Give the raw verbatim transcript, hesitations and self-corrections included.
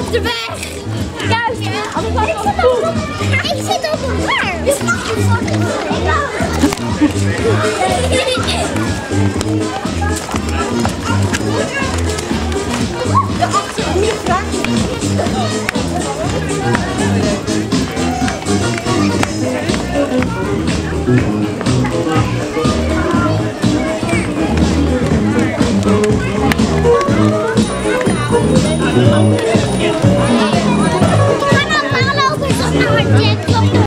op de weg. Juist, hè? Ik zit op een berg. Je mag het